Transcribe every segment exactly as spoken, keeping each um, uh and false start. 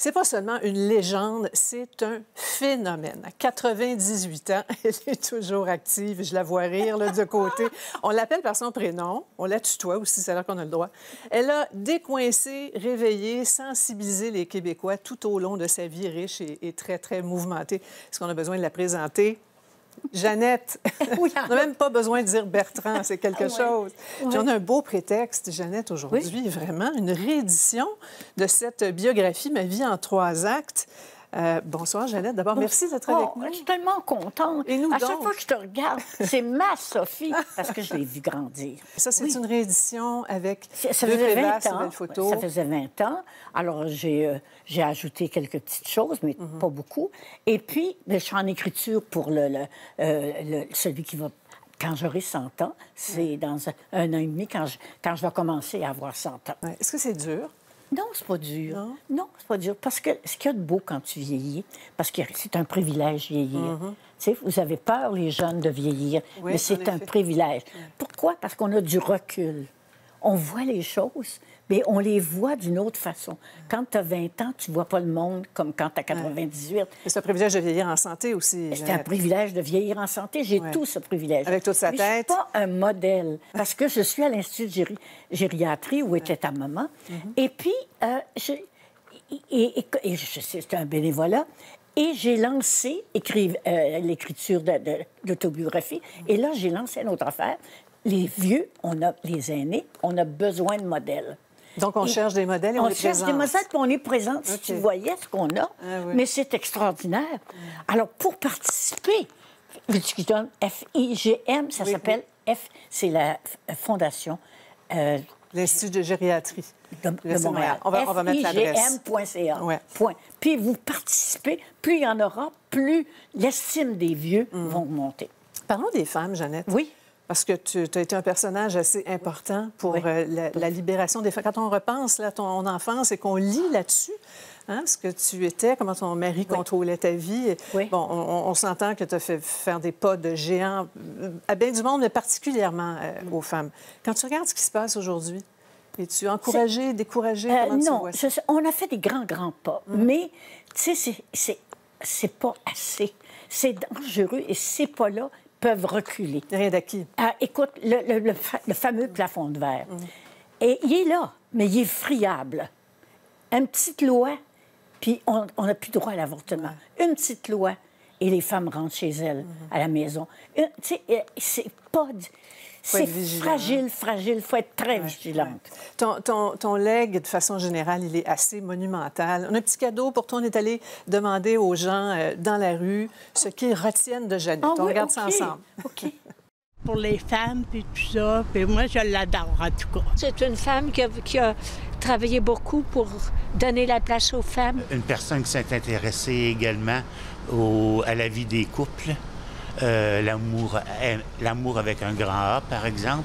C'est pas seulement une légende, c'est un phénomène. À quatre-vingt-dix-huit ans, elle est toujours active. Je la vois rire là, de côté. On l'appelle par son prénom. On la tutoie aussi, c'est là qu'on a le droit. Elle a décoincé, réveillé, sensibilisé les Québécois tout au long de sa vie riche et, et très, très mouvementée. Est-ce qu'on a besoin de la présenter? Jeannette. Oui. On n'a même pas besoin de dire Bertrand, c'est quelque Oui. chose. Oui. Puis on a un beau prétexte, Jeannette, aujourd'hui, Oui. vraiment, une réédition de cette biographie, Ma vie en trois actes. Euh, bonsoir, Jeannette. D'abord, merci d'être oh, avec nous. Je suis tellement contente. Et nous à donc? chaque fois que je te regarde, c'est ma Sophie, parce que je l'ai vue grandir. Ça, c'est oui. une réédition avec ça deux faisait préfaces, vingt ans. belles photos. Ça faisait vingt ans. Alors, j'ai euh, j'ai ajouté quelques petites choses, mais mm-hmm. pas beaucoup. Et puis, je suis en écriture pour le, le, euh, le, celui qui va... Quand j'aurai cent ans, c'est dans un, un an et demi, quand je, quand je vais commencer à avoir cent ans. Ouais. Est-ce que c'est dur? Non, c'est pas dur. Non, non c'est pas dur. Parce que ce qu'il y a de beau quand tu vieillis, parce que c'est un privilège vieillir. Mm-hmm. Tu sais, vous avez peur, les jeunes, de vieillir, oui, mais c'est un privilège. Oui. Pourquoi? Parce qu'on a du recul. On voit les choses, mais on les voit d'une autre façon. Quand tu as vingt ans, tu ne vois pas le monde comme quand tu as quatre-vingt-dix-huit. C'est un privilège de vieillir en santé aussi. C'est un privilège de vieillir en santé. J'ai ouais. tout ce privilège. Avec toute sa mais tête. Je ne suis pas un modèle, parce que je suis à l'Institut de géri... gériatrie où était ta maman. Mm-hmm. Et puis, euh, je... et, et, et je sais, c'est un bénévolat. Et j'ai lancé euh, l'écriture de, de, d'autobiographie. Mm-hmm. Et là, j'ai lancé une autre affaire. Les vieux, on a, les aînés, on a besoin de modèles. Donc, on et cherche des modèles et on, on les présente. On cherche des modèles et on les présente, okay. Si tu voyais ce qu'on a. Ah, oui. Mais c'est extraordinaire. Mm. Alors, pour participer, je donne F I G M, ça oui, s'appelle oui. F, c'est la fondation... Euh, L'Institut de gériatrie de, de Montréal. On va, on va mettre l'adresse. F I G M point C A. Ouais. Point. Puis, vous participez, plus il y en aura, plus l'estime des vieux mm. vont monter. Parlons des femmes, Jeannette. Oui. Parce que tu as été un personnage assez important pour oui. euh, la, la libération des femmes. Quand on repense à ton enfance et qu'on lit là-dessus, hein, ce que tu étais, comment ton mari oui. contrôlait ta vie, oui. bon, on, on s'entend que tu as fait faire des pas de géant à bien du monde, mais particulièrement euh, mm. aux femmes. Quand tu regardes ce qui se passe aujourd'hui, es-tu encouragée, découragée? Euh, comment non, tu vois ça? Je, on a fait des grands, grands pas. Mm. Mais, tu sais, c'est pas assez. C'est dangereux et ces pas-là peuvent reculer. Rien d'acquis. Ah, écoute, le, le, le, le fameux plafond de verre. Mm. Et il est là, mais il est friable. Une petite loi, puis on n'a plus droit à l'avortement. Ouais. Une petite loi, et les femmes rentrent chez elles, mm. à la maison. Tu sais, c'est pas... C'est fragile, fragile. Il faut être très ouais, vigilante. Ouais. Ton, ton, ton legs, de façon générale, il est assez monumental. On a un petit cadeau pour toi. On est allé demander aux gens euh, dans la rue ce qu'ils retiennent de Jeannette. Oh, on oui, regarde okay. ça ensemble. OK. Pour les femmes, puis tout ça. Puis moi, je l'adore, en tout cas. C'est une femme qui a, qui a travaillé beaucoup pour donner la place aux femmes. Une personne qui s'est intéressée également au, à la vie des couples. Euh, l'amour, l'amour avec un grand A, par exemple.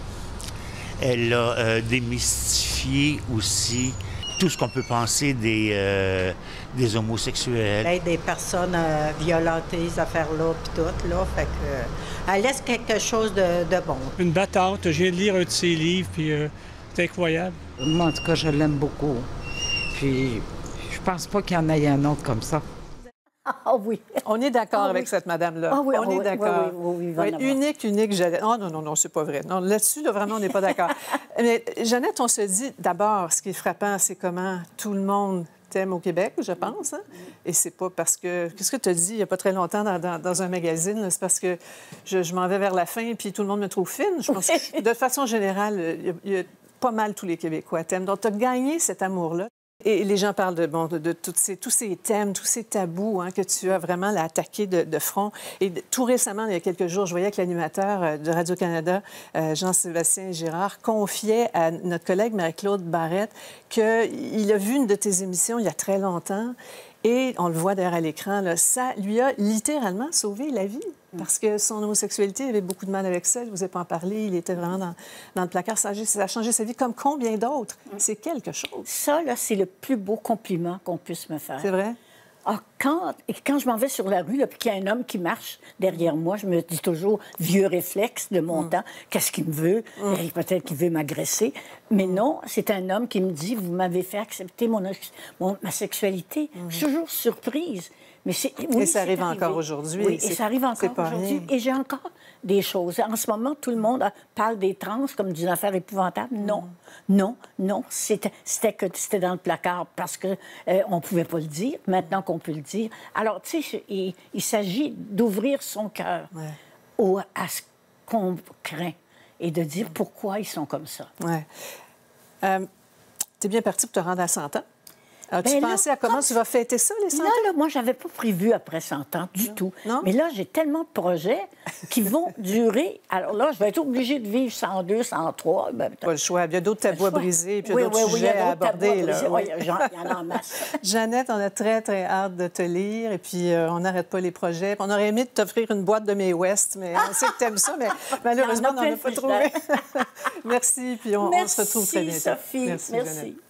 Elle a euh, démystifié aussi tout ce qu'on peut penser des, euh, des homosexuels. Elle aide des personnes à violenter ces affaires-là, puis tout, là. Fait que, euh, elle laisse quelque chose de, de bon. Une battante. Je viens de lire un de ses livres, puis euh, c'est incroyable. Moi, en tout cas, je l'aime beaucoup. Puis, je pense pas qu'il y en ait un autre comme ça. Ah oui. On est d'accord ah, avec oui. cette madame-là. Ah, oui, on oui, est d'accord. Oui, oui, oui, oui, unique, unique, Jeannette. Oh non, non, non, c'est pas vrai. Non, là-dessus, là, vraiment, on n'est pas d'accord. Mais Jeannette, on se dit, d'abord, ce qui est frappant, c'est comment tout le monde t'aime au Québec, je pense. Hein? Et c'est pas parce que... Qu'est-ce que tu as dit il n'y a pas très longtemps dans, dans, dans un magazine? C'est parce que je, je m'en vais vers la fin puis tout le monde me trouve fine. Je pense que, de façon générale, il y a, il y a pas mal tous les Québécois t'aiment. Donc, tu as gagné cet amour-là. Et les gens parlent de, bon, de, de toutes ces, tous ces thèmes, tous ces tabous hein, que tu as vraiment là, attaqués de, de front. Et de, tout récemment, il y a quelques jours, je voyais que l'animateur euh, de Radio-Canada, euh, Jean-Sébastien Girard, confiait à notre collègue Marie-Claude Barrette qu'il a vu une de tes émissions il y a très longtemps. Et on le voit d'ailleurs à l'écran, là, ça lui a littéralement sauvé la vie. Parce que son homosexualité, il avait beaucoup de mal avec ça. Je ne vous ai pas en parlé. Il était vraiment dans, dans le placard. Ça a, ça a changé sa vie comme combien d'autres. C'est quelque chose. Ça, là, c'est le plus beau compliment qu'on puisse me faire. C'est vrai? Ah, quand, et quand je m'en vais sur la rue, là, puis qu'il y a un homme qui marche derrière moi, je me dis toujours, vieux réflexe de mon Mm. temps, qu'est-ce qu'il me veut? Mm. Et peut-être qu'il veut m'agresser. Mais non, c'est un homme qui me dit, vous m'avez fait accepter mon, mon- ma sexualité. Je suis toujours surprise. Mais c'est, oui, Et ça c'est arrive arrivé. encore aujourd'hui. Oui, et C'est- ça arrive c'est encore pas aujourd'hui. rien. Et j'ai encore des choses. En ce moment, tout le monde a- parle des trans comme d'une affaire épouvantable. Non, non, non. C'était, c'était que c'était dans le placard parce qu'on euh, on ne pouvait pas le dire. Maintenant qu'on peut le dire. Alors, tu sais, il, il s'agit d'ouvrir son cœur Ouais. au- à ce qu'on craint et de dire pourquoi ils sont comme ça. Ouais. Euh, tu es bien parti pour te rendre à cent ans. As-tu Ben là, pensé à comment comme tu vas fêter ça, les cent Là, ans? là, moi, j'avais pas prévu après cent ans du tout. Non? Mais là, j'ai tellement de projets qui vont durer. Alors là, je vais être obligée de vivre cent deux, cent trois. Ben, Pas le choix. Il y a d'autres tabous à choix. briser, puis il y Oui, a d'autres oui, oui, il y sujets a à d'autres tabous à aborder. là. briser. Oui. Oui, j'en- il y en a en masse. Jeannette, on a très, très hâte de te lire. Et puis, euh, on n'arrête pas les projets. Puis on aurait aimé t'offrir une boîte de Mae West, mais on sait que tu aimes ça, mais malheureusement, on n'en a plein pas de trouvé. Merci, puis on, on se Merci, retrouve très bientôt. Sophie. Merci, Merci. Jeannette.